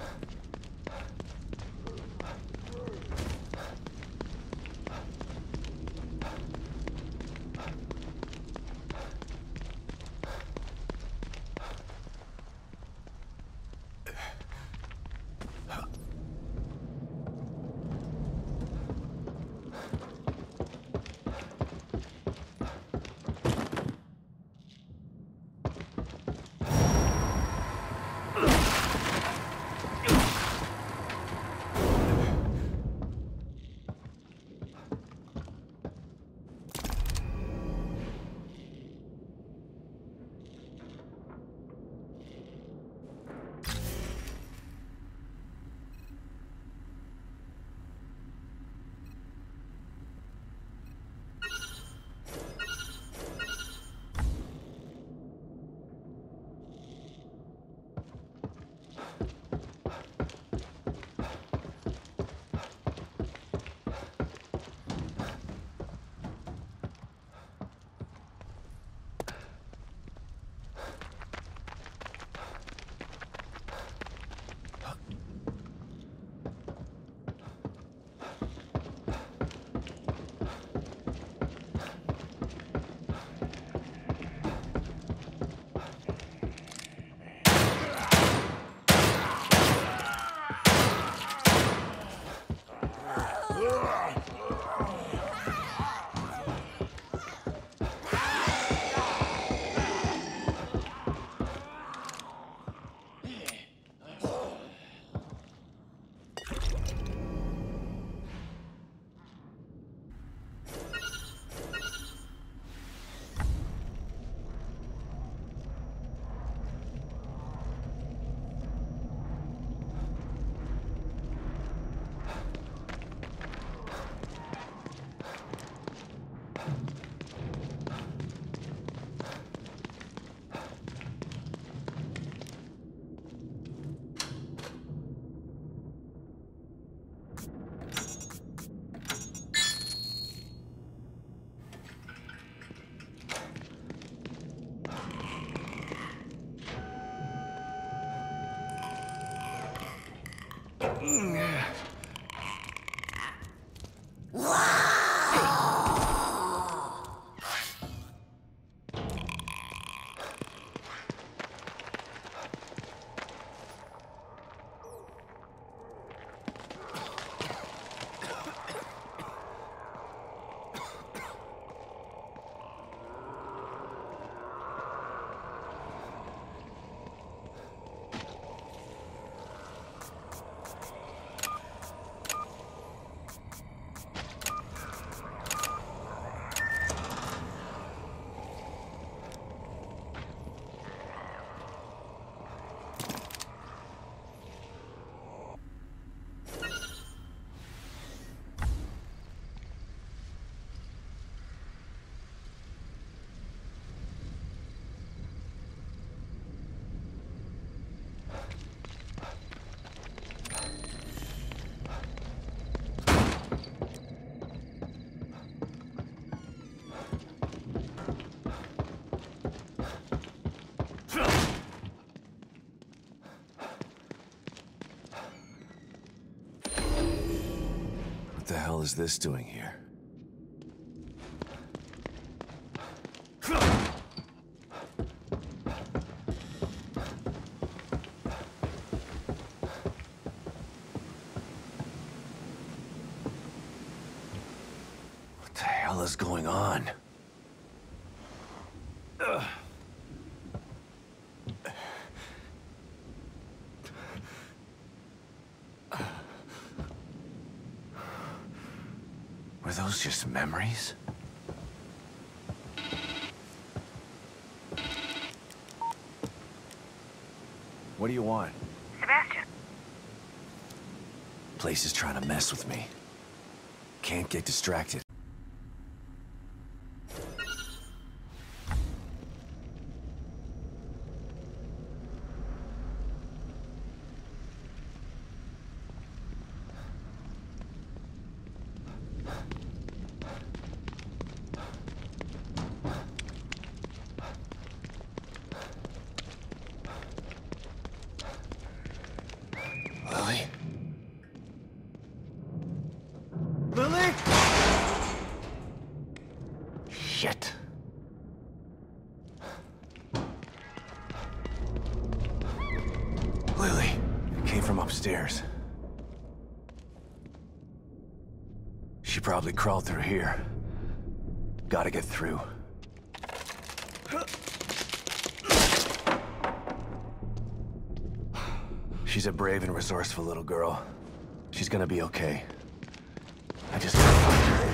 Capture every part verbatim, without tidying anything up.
What the hell is this doing here? What the hell is going on? Ugh. Were those just memories? What do you want? Sebastian. Place is trying to mess with me. Can't get distracted. Lily? Lily? Shit. Lily came from upstairs. She probably crawled through here. Gotta get through. She's a brave and resourceful little girl. She's gonna be okay. I just gotta find her.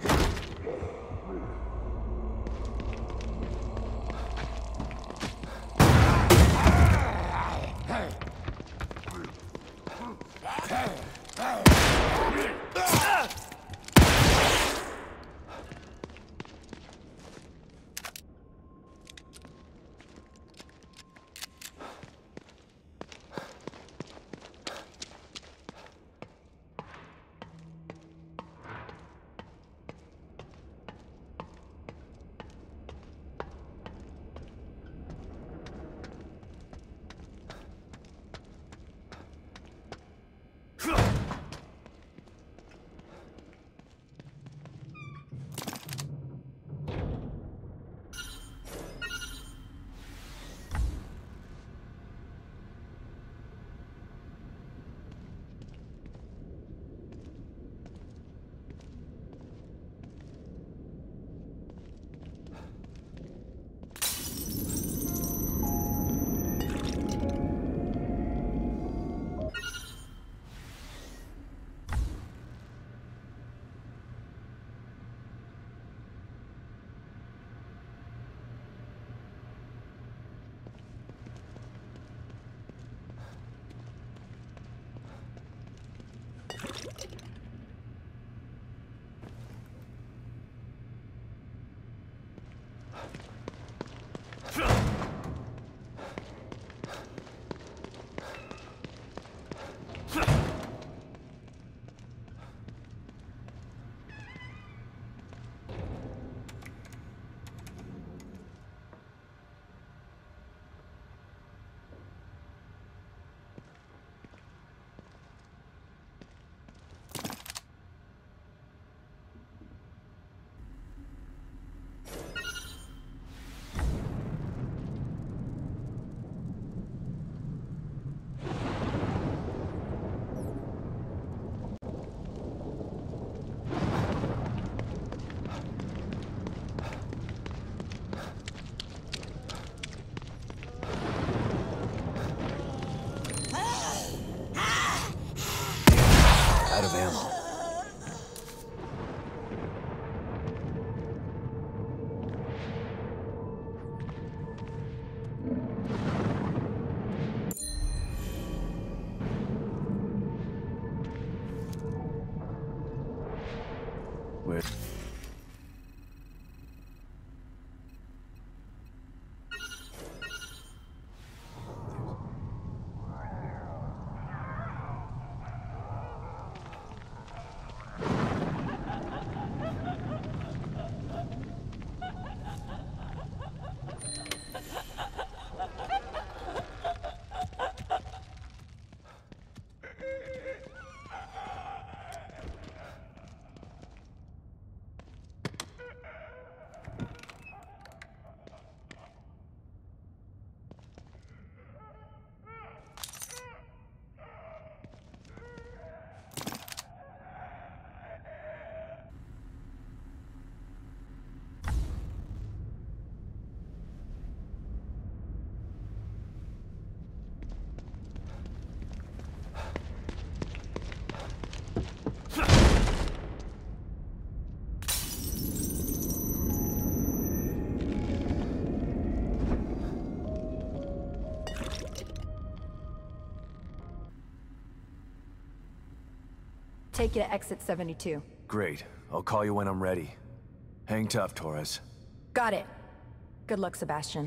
Out of ammo. Where? Take you to exit seventy-two. Great. I'll call you when I'm ready. Hang tough, Torres. Got it. Good luck, Sebastian.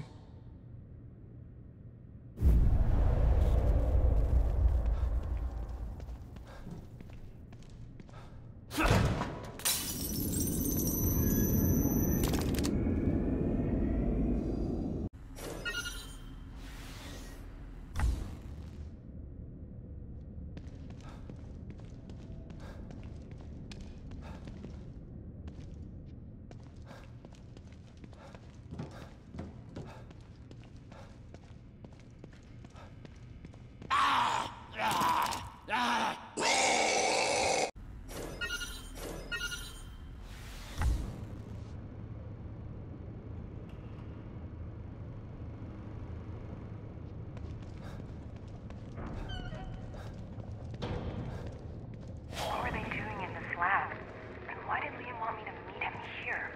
What were they doing in this lab? And why did Liam want me to meet him here?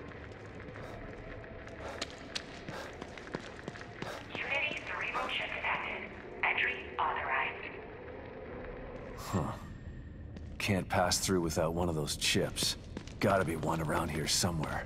Unity cerebral chip detected. Entry authorized. Huh. Can't pass through without one of those chips. Gotta be one around here somewhere.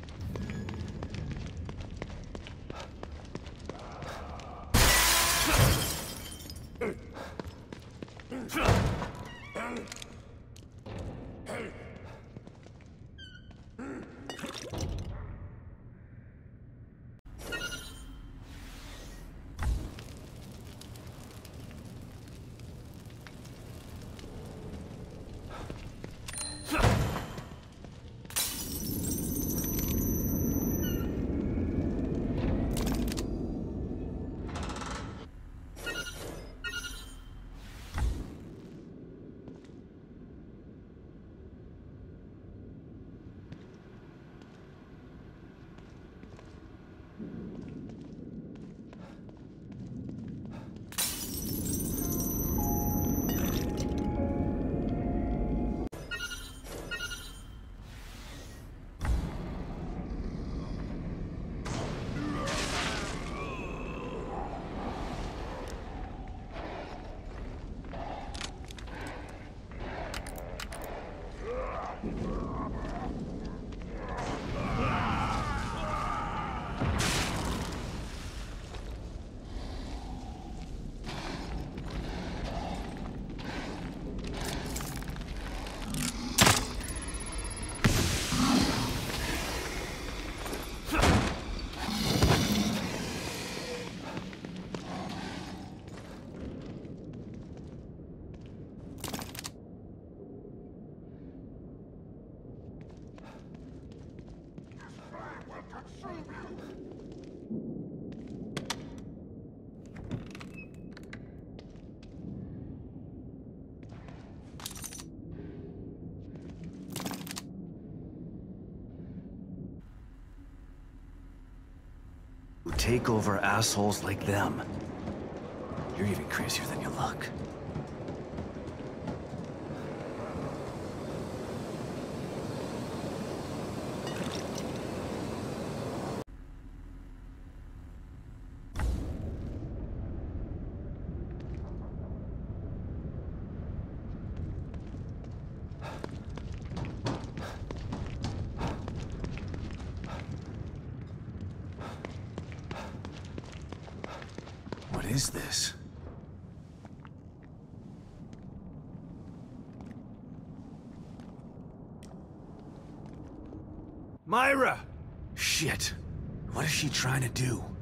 Take over assholes like them. You're even crazier than you look. What is this? Myra! Shit. What is she trying to do?